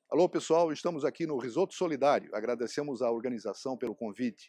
Alô, pessoal, estamos aqui no Risoto Solidário. Agradecemos à organização pelo convite.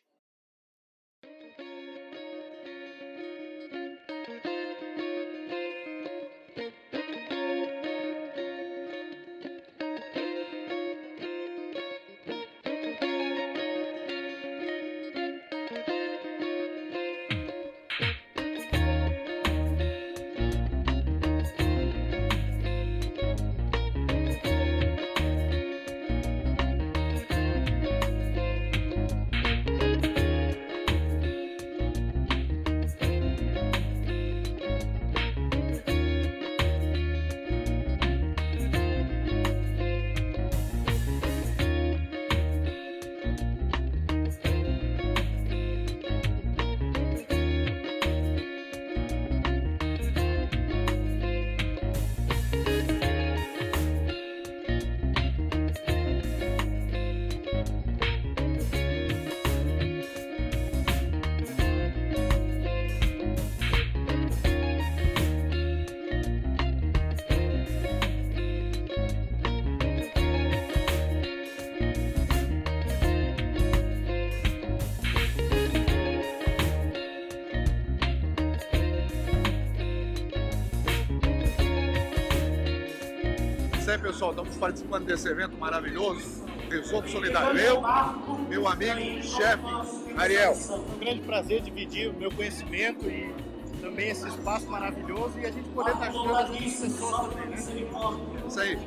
Isso aí, pessoal, estamos participando desse evento maravilhoso, Risoto Solidário. Eu, meu amigo, chefe, Ariel. É um grande prazer dividir o meu conhecimento e também esse espaço maravilhoso e a gente poder estar ajudando as outras pessoas também, né? Isso aí.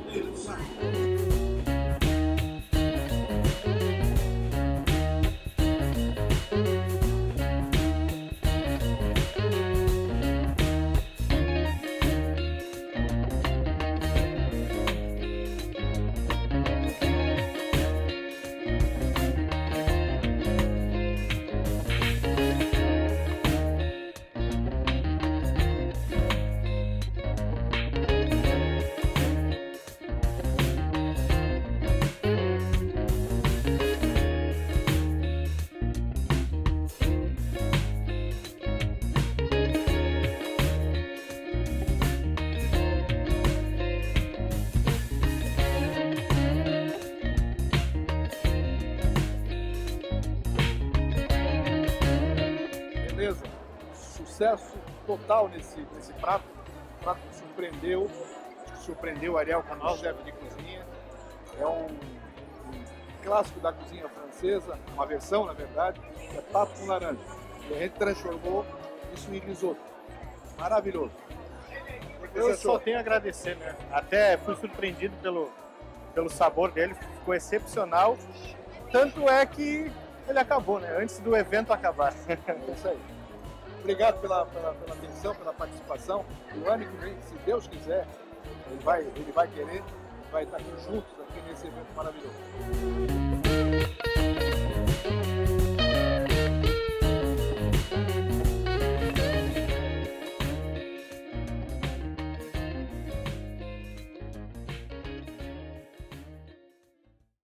Beleza? Sucesso total nesse prato. Um prato que surpreendeu. Acho que surpreendeu o Ariel, como chefe de cozinha. É um clássico da cozinha francesa, uma versão, na verdade, é pato com laranja. E a gente transformou isso em risoto. Maravilhoso. Eu só tenho a agradecer, né? Até fui surpreendido pelo sabor dele, ficou excepcional. Tanto é que ele acabou, né? Antes do evento acabar. É isso aí. Obrigado pela atenção, pela participação. O ano que vem, se Deus quiser, ele vai querer, vai estar juntos aqui nesse evento maravilhoso.